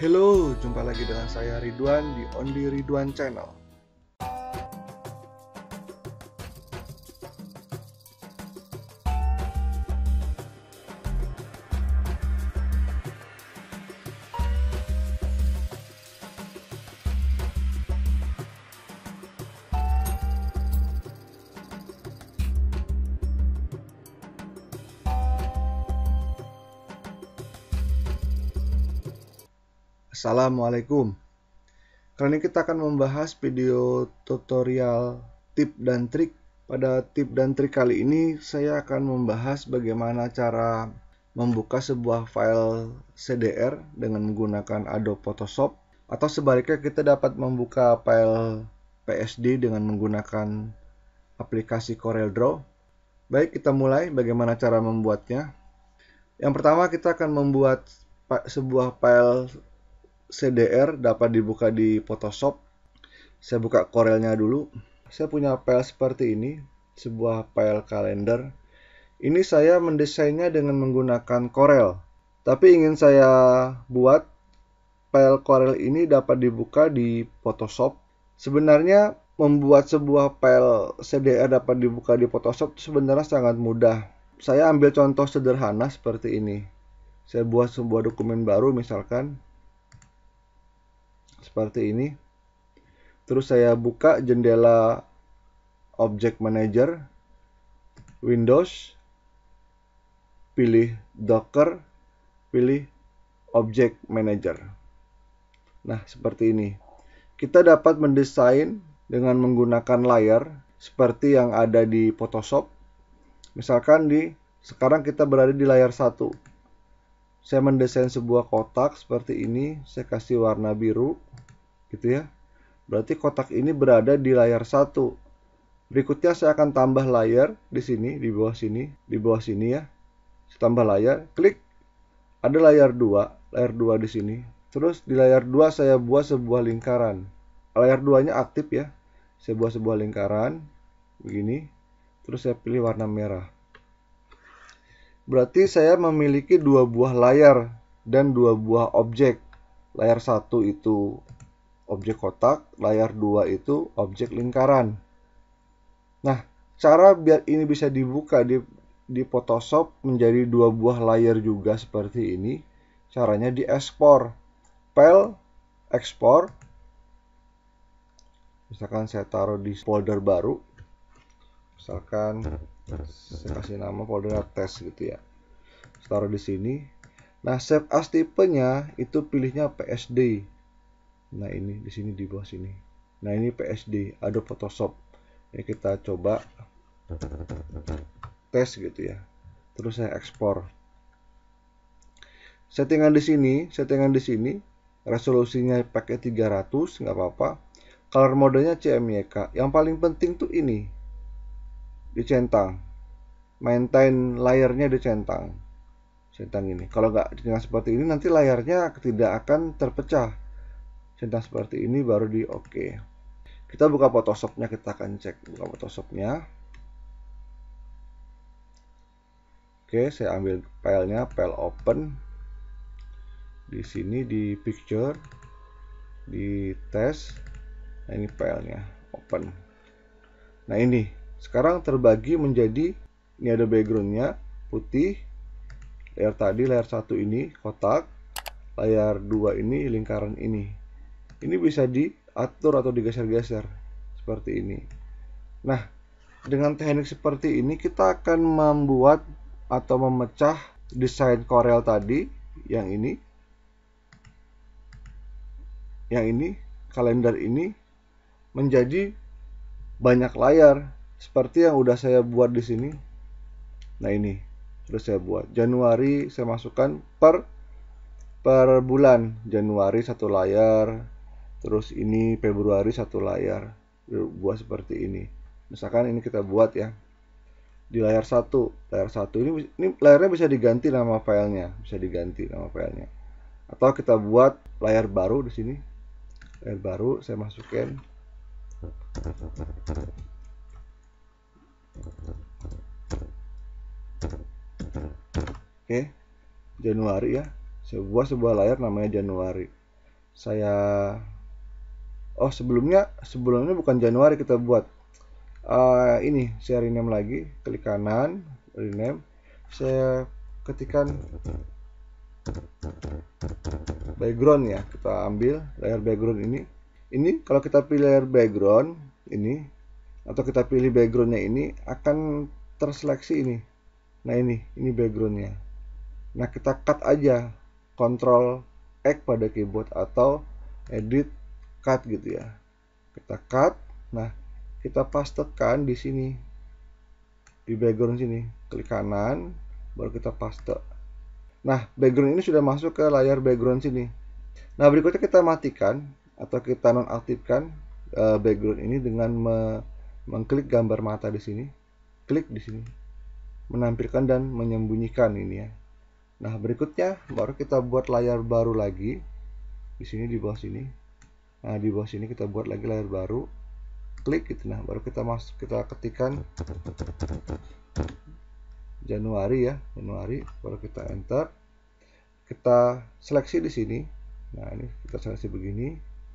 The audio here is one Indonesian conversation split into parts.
Halo, jumpa lagi dengan saya Ridwan di Only Ridwan Channel. Assalamualaikum. Kali ini kita akan membahas video tutorial tip dan trik. Pada tip dan trik kali ini saya akan membahas bagaimana cara membuka sebuah file CDR dengan menggunakan Adobe Photoshop, atau sebaliknya kita dapat membuka file PSD dengan menggunakan aplikasi CorelDRAW. Baik, kita mulai bagaimana cara membuatnya. Yang pertama, kita akan membuat sebuah file CDR dapat dibuka di Photoshop. Saya buka Corelnya dulu. Saya punya file seperti ini, sebuah file kalender. Ini saya mendesainnya dengan menggunakan Corel. Tapi ingin saya buat file Corel ini dapat dibuka di Photoshop. Sebenarnya membuat sebuah file CDR dapat dibuka di Photoshop sebenarnya sangat mudah. Saya ambil contoh sederhana seperti ini. Saya buat sebuah dokumen baru misalkan seperti ini. Terus saya buka jendela Object Manager, Windows, pilih Docker, pilih Object Manager. Nah, seperti ini. Kita dapat mendesain dengan menggunakan layar seperti yang ada di Photoshop. Misalkan sekarang kita berada di layar 1. Saya mendesain sebuah kotak seperti ini, saya kasih warna biru, gitu ya. Berarti kotak ini berada di layar 1. Berikutnya saya akan tambah layar di sini, di bawah sini ya. Saya tambah layar, klik, ada layar 2 di sini. Terus di layar 2 saya buat sebuah lingkaran. Layar 2-nya aktif ya. Saya buat sebuah lingkaran, begini. Terus saya pilih warna merah. Berarti saya memiliki 2 buah layar dan 2 buah objek. Layar 1 itu objek kotak, layar 2 itu objek lingkaran. Nah, cara biar ini bisa dibuka di Photoshop menjadi 2 buah layar juga seperti ini, caranya diekspor. File, ekspor. Misalkan saya taruh di folder baru. Misalkan saya kasih nama folder test gitu ya. Taruh di sini. Nah, save as tipenya itu pilihnya PSD. Nah, ini di sini di bawah sini. Nah, ini PSD, Adobe Photoshop. Ini kita coba tes gitu ya. Terus saya ekspor. Settingan di sini, resolusinya pakai 300, nggak apa-apa. Color modenya CMYK. Yang paling penting tuh ini, dicentang. Maintain layarnya dicentang. Centang ini. Kalau nggak dengan seperti ini, nanti layarnya tidak akan terpecah. Centang seperti ini baru di OK. Kita buka Photoshopnya, kita akan cek buka Photoshopnya. Oke, saya ambil filenya, file open. Di sini di picture, di test. Nah, ini filenya, open. Nah, ini sekarang terbagi menjadi, ini ada backgroundnya putih. Layar tadi, layar 1 ini kotak, layar 2 ini lingkaran ini. Ini bisa diatur atau digeser-geser seperti ini. Nah, dengan teknik seperti ini kita akan membuat atau memecah desain Corel tadi, yang ini, kalender ini menjadi banyak layar seperti yang udah saya buat di sini. Nah, ini terus saya buat Januari, saya masukkan per bulan. Januari 1 layar, terus ini Februari 1 layar, buat seperti ini. Misalkan ini kita buat ya di layar 1 ini layarnya bisa diganti nama filenya, atau kita buat layar baru di sini. Layar baru saya masukin. Oke, Januari ya. Saya buat sebuah layar namanya Januari. saya sebelumnya bukan Januari kita buat. Ini saya rename lagi, klik kanan, rename. Saya ketikkan background ya, kita ambil layer background ini. Ini kalau kita pilih layer background ini, atau kita pilih backgroundnya ini, akan terseleksi ini. Nah ini backgroundnya. Nah kita cut aja, Ctrl X pada keyboard atau edit cut gitu ya. Kita cut. Nah kita pastekan di sini, di background sini, klik kanan, baru kita paste. Nah background ini sudah masuk ke layar background sini. Nah berikutnya kita matikan atau kita nonaktifkan background ini dengan mengklik gambar mata di sini, klik di sini, menampilkan dan menyembunyikan ini ya. Nah berikutnya baru kita buat layar baru lagi di sini, di bawah sini. Nah di bawah sini kita buat lagi layar baru, klik gitu. Nah baru kita ketikkan Januari ya, Januari, baru kita enter. Kita seleksi di sini. Nah ini kita seleksi begini,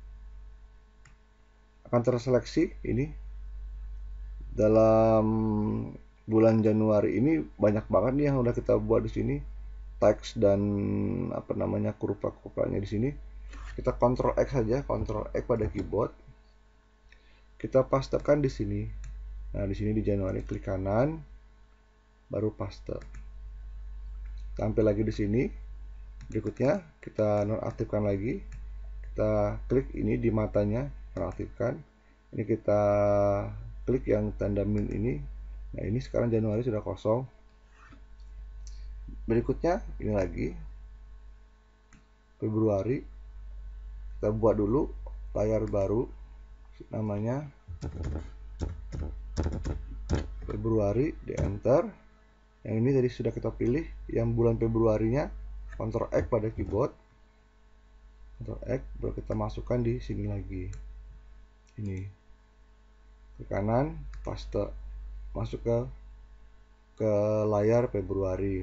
akan terseleksi ini dalam bulan Januari ini. Banyak banget nih yang udah kita buat di sini, teks dan kurva-kurvanya di sini. Kita Ctrl X saja, Ctrl X pada keyboard. Kita pastekan di sini. Nah di sini di Januari, klik kanan, baru paste. Tampil lagi di sini. Berikutnya kita nonaktifkan lagi. Kita klik ini di matanya, nonaktifkan. Ini kita klik yang tanda min ini. Nah ini sekarang Januari sudah kosong. Berikutnya ini lagi Februari. Kita buat dulu layar baru, namanya Februari, di enter. Yang ini tadi sudah kita pilih, yang bulan Februarinya, Ctrl X pada keyboard, Ctrl X, baru kita masukkan di sini lagi. Ini ke kanan, paste, masuk ke layar Februari.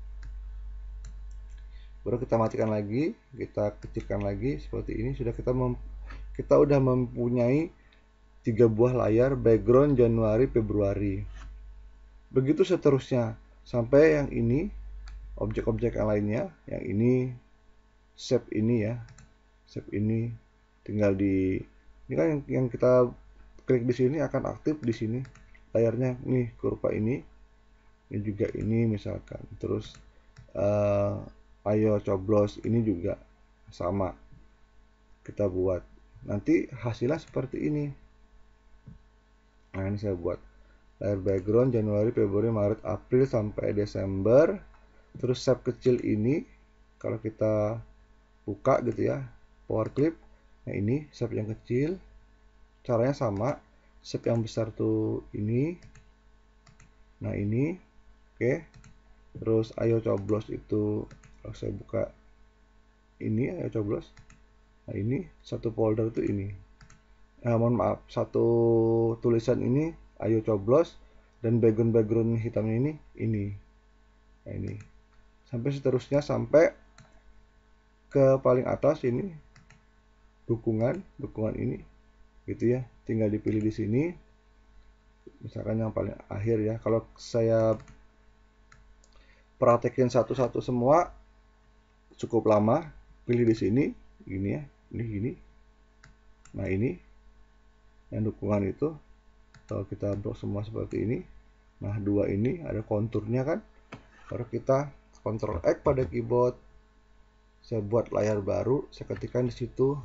Baru kita matikan lagi, kita kecilkan lagi seperti ini. Sudah kita udah mempunyai 3 buah layar background Januari Februari. Begitu seterusnya sampai yang ini, objek-objek yang lainnya. Yang ini shape ini ya, shape ini tinggal ini kan yang kita klik di sini akan aktif di sini layarnya. Nih kurva ini juga ini misalkan. Terus ayo coblos ini juga sama kita buat. Nanti hasilnya seperti ini. Nah ini saya buat layar background Januari, Februari, Maret, April sampai Desember. Terus shape kecil ini kalau kita buka gitu ya, power clip. Nah ini shape yang kecil, caranya sama. Shape yang besar tuh ini. Nah ini oke. Terus ayo coblos itu kalau saya buka ini, ayo coblos. Nah ini satu folder tuh ini. Mohon maaf, satu tulisan ini ayo coblos, dan background hitamnya ini. Nah ini sampai seterusnya sampai ke paling atas ini dukungan ini gitu ya. Tinggal dipilih di sini. Misalkan yang paling akhir ya. Kalau saya praktekin satu-satu semua cukup lama. Pilih di sini gini ya, ini gini. Nah ini yang dukungan itu kalau kita blok semua seperti ini. Nah dua ini ada konturnya kan, baru kita Ctrl X pada keyboard. Saya buat layar baru, saya ketikkan di situ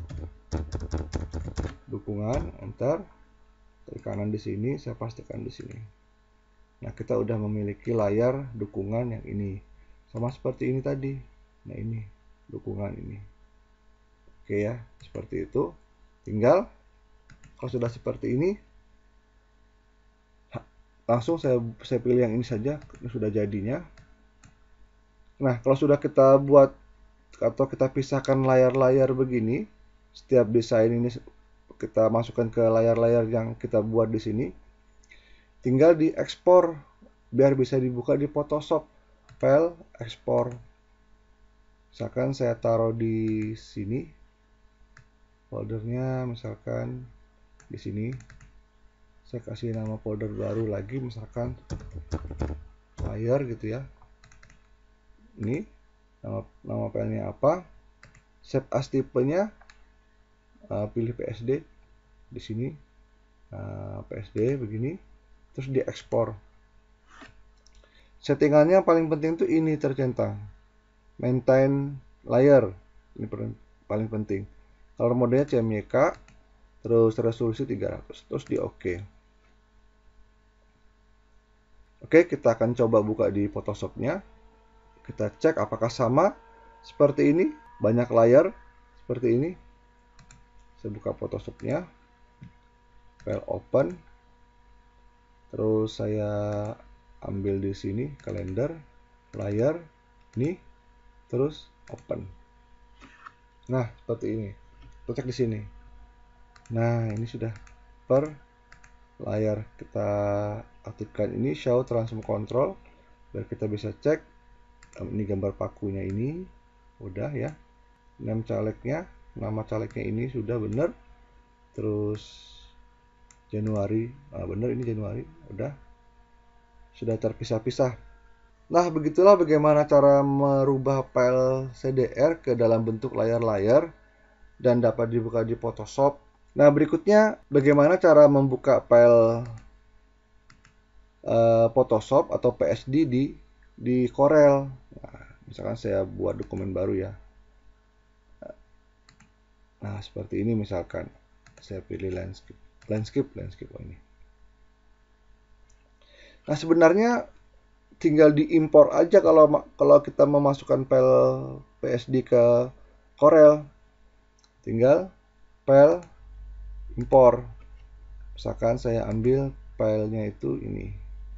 dukungan, enter. Klik kanan di sini, saya pastikan di sini. Nah kita udah memiliki layar dukungan yang ini, sama seperti ini tadi. Nah ini dukungan ini. Oke ya, seperti itu. Tinggal kalau sudah seperti ini, langsung saya pilih yang ini saja, sudah jadinya. Nah kalau sudah kita buat atau kita pisahkan layar-layar begini, setiap desain ini kita masukkan ke layar-layar yang kita buat di sini, tinggal diekspor biar bisa dibuka di Photoshop. File, ekspor. Misalkan saya taruh di sini, Foldernya misalkan di sini. Saya kasih nama folder baru lagi, misalkan layer gitu ya. Ini nama filenya apa? Save as tipenya, pilih PSD di sini, PSD begini, terus diekspor. Settingannya paling penting tuh ini tercentang, maintain layer, ini paling penting. Color modenya CMYK, terus resolusi 300, terus di OK. Oke, kita akan coba buka di Photoshop-nya. Kita cek apakah sama seperti ini, banyak layar seperti ini. Saya buka Photoshop-nya, file open, terus saya ambil di sini kalender, layar, ini, terus open. Nah, seperti ini. Kita cek di sini. Nah, ini sudah per layar. Kita aktifkan ini show transform control biar kita bisa cek. Ini gambar pakunya ini udah ya. Nama calegnya ini sudah benar. Terus Januari, benar ini Januari, udah. Sudah terpisah-pisah. Nah, begitulah bagaimana cara merubah file CDR ke dalam bentuk layar-layar dan dapat dibuka di Photoshop. Nah, berikutnya bagaimana cara membuka file Photoshop atau PSD di Corel. Nah, misalkan saya buat dokumen baru ya. Nah, seperti ini misalkan. Saya pilih landscape ini. Nah, sebenarnya tinggal diimpor aja kalau kita memasukkan file PSD ke Corel. Tinggal file impor. Misalkan saya ambil filenya itu ini.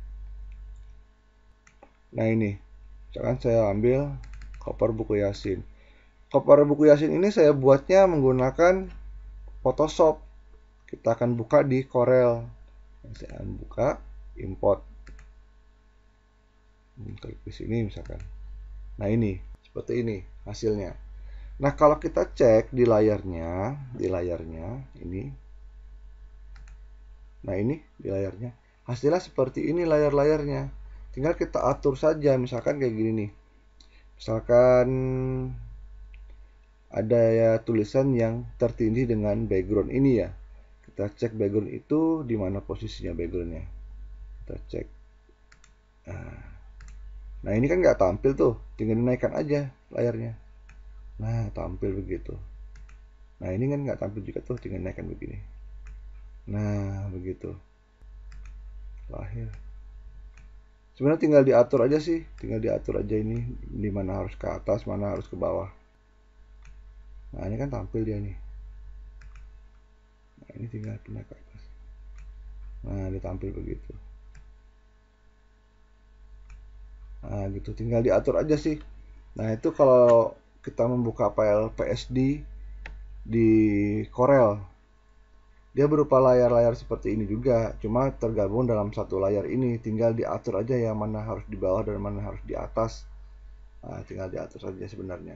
Nah, ini. Misalkan saya ambil koper buku Yasin. Koper buku Yasin ini saya buatnya menggunakan Photoshop. Kita akan buka di Corel. Saya akan buka import. Klik di sini misalkan. Nah, ini seperti ini hasilnya. Nah, kalau kita cek di layarnya ini. Nah, ini di layarnya. Hasilnya seperti ini layar-layarnya. Tinggal kita atur saja, misalkan kayak gini nih. Misalkan ada ya tulisan yang tertindih dengan background ini ya. Kita cek background itu di mana posisinya backgroundnya. Kita cek. Nah, ini kan nggak tampil tuh, tinggal dinaikkan aja layarnya. Nah, tampil begitu. Nah, ini kan nggak tampil juga tuh, tinggal naikkan begini. Nah, begitu. Lahir. Sebenarnya tinggal diatur aja sih, tinggal diatur aja ini di mana harus ke atas, mana harus ke bawah. Nah, ini kan tampil dia nih. Nah, ini tinggal pindah ke atas. Nah, dia tampil begitu. Nah, gitu, tinggal diatur aja sih. Nah, itu kalau kita membuka file PSD di Corel. Dia berupa layar-layar seperti ini juga, cuma tergabung dalam satu layar ini. Tinggal diatur aja yang mana harus di bawah dan mana harus di atas. Nah, tinggal diatur saja sebenarnya.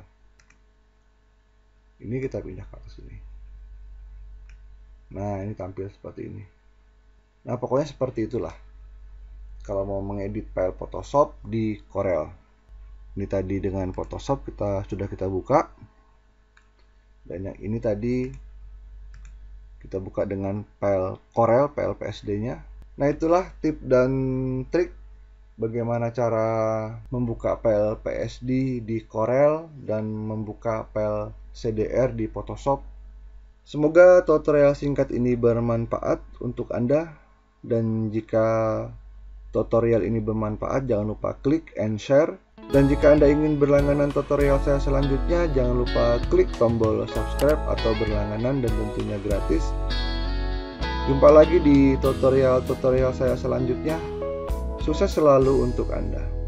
Ini kita pindah ke atas ini. Nah, ini tampil seperti ini. Nah, pokoknya seperti itulah kalau mau mengedit file Photoshop di Corel. Ini tadi dengan Photoshop sudah kita buka. Dan yang ini tadi kita buka dengan file Corel, file PSD-nya. Nah, itulah tip dan trik bagaimana cara membuka file PSD di Corel dan membuka file CDR di Photoshop. Semoga tutorial singkat ini bermanfaat untuk Anda. Dan jika tutorial ini bermanfaat, jangan lupa klik and share. Dan jika Anda ingin berlangganan tutorial saya selanjutnya, jangan lupa klik tombol subscribe atau berlangganan dan tentunya gratis. Jumpa lagi di tutorial-tutorial saya selanjutnya. Sukses selalu untuk Anda.